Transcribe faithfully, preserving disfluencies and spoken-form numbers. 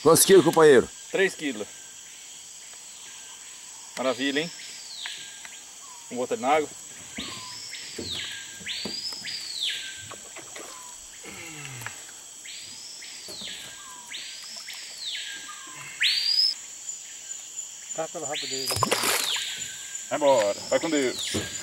Quantos quilos, companheiro? três quilos. Maravilha, hein? Vamos botar ele na água. Tá pelo rabo dele. Vai embora. Vai com Deus.